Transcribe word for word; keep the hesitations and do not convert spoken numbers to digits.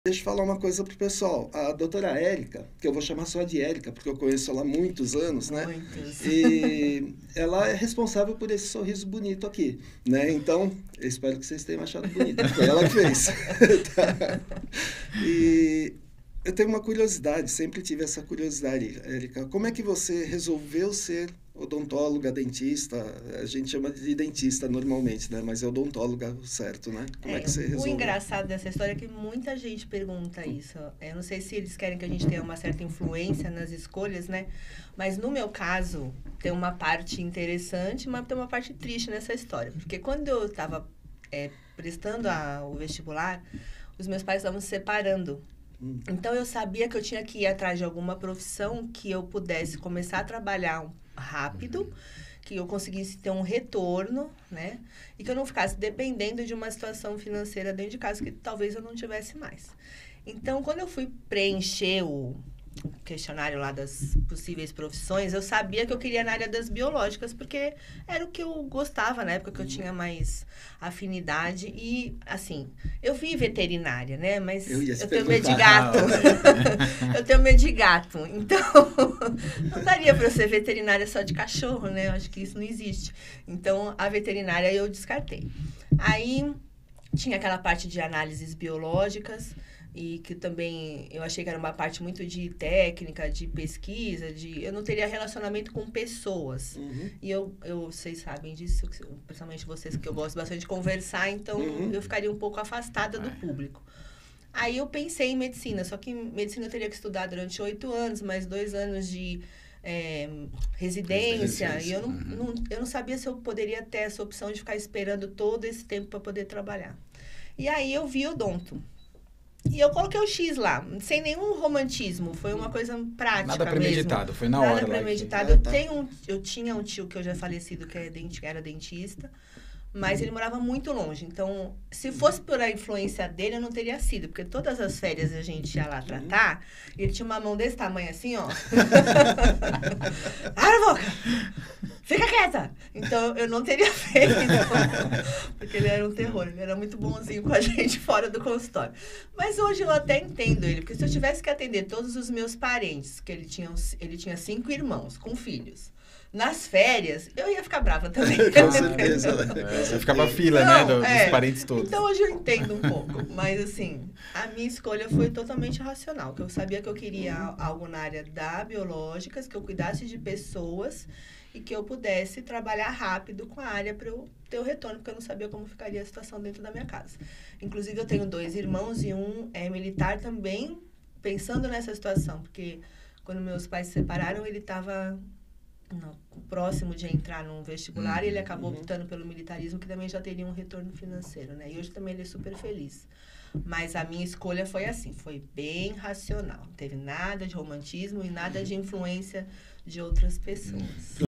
Deixa eu falar uma coisa pro pessoal. A doutora Érica, que eu vou chamar só de Érica, porque eu conheço ela há muitos anos, né? Muitos. E ela é responsável por esse sorriso bonito aqui, né? Então, eu espero que vocês tenham achado bonito. Foi ela que fez. Tá? E eu tenho uma curiosidade, sempre tive essa curiosidade, Érica. Como é que você resolveu ser odontóloga, dentista? A gente chama de dentista normalmente, né? Mas é odontóloga certo, né? Como é, É, que você resolveu? o engraçado dessa história é que muita gente pergunta isso. Eu não sei se eles querem que a gente tenha uma certa influência nas escolhas, né? Mas no meu caso, tem uma parte interessante, mas tem uma parte triste nessa história. Porque quando eu estava é, prestando a, o vestibular, os meus pais estavam se separando. Então, eu sabia que eu tinha que ir atrás de alguma profissão que eu pudesse começar a trabalhar rápido, que eu conseguisse ter um retorno, né? E que eu não ficasse dependendo de uma situação financeira dentro de casa que talvez eu não tivesse mais. Então, quando eu fui preencher o questionário lá das possíveis profissões, eu sabia que eu queria na área das biológicas, porque era o que eu gostava na época, que eu tinha mais afinidade. E, assim, eu vi veterinária, né? Mas eu, eu tenho medo de gato. eu tenho medo de gato. Então, não daria para eu ser veterinária só de cachorro, né? Eu acho que isso não existe. Então, a veterinária eu descartei. Aí, tinha aquela parte de análises biológicas, e que também eu achei que era uma parte muito de técnica, de pesquisa, de eu não teria relacionamento com pessoas. Uhum. E eu, eu, vocês sabem disso, principalmente vocês, que eu gosto bastante de conversar, então uhum. eu ficaria um pouco afastada do público. Aí eu pensei em medicina, só que medicina eu teria que estudar durante oito anos, mais dois anos de é, residência, residência, e eu não, uhum. não, eu não sabia se eu poderia ter essa opção de ficar esperando todo esse tempo para poder trabalhar. E aí eu vi odonto. E eu coloquei o X lá, sem nenhum romantismo, foi uma coisa prática Nada premeditado, mesmo. foi na Nada hora. Nada premeditado. Lá eu, tenho um, eu tinha um tio que eu já falecido, que era dentista, mas ele morava muito longe. Então, se fosse por a influência dele, eu não teria sido, porque todas as férias a gente ia lá tratar, e ele tinha uma mão desse tamanho assim, ó. Abre a boca! Fica quieta! Então, eu não teria feito, porque ele era um terror. Ele era muito bonzinho com a gente fora do consultório. Mas hoje eu até entendo ele, porque se eu tivesse que atender todos os meus parentes, que ele tinha, ele tinha cinco irmãos com filhos, nas férias, eu ia ficar brava também. Com certeza. É, você ficava fila, então, né, do, é, dos parentes todos. Então, hoje eu entendo um pouco. Mas, assim, a minha escolha foi totalmente racional. Que eu sabia que eu queria algo na área da biológicas, que eu cuidasse de pessoas e que eu pudesse trabalhar rápido com a área para eu ter o retorno, porque eu não sabia como ficaria a situação dentro da minha casa. Inclusive, eu tenho dois irmãos e um é militar também, pensando nessa situação. Porque quando meus pais se separaram, ele estava... Não, próximo de entrar num vestibular, uhum, e ele acabou uhum. optando pelo militarismo, que também já teria um retorno financeiro, né? E hoje também ele é super feliz. Mas a minha escolha foi assim, foi bem racional. Não teve nada de romantismo e nada de influência de outras pessoas.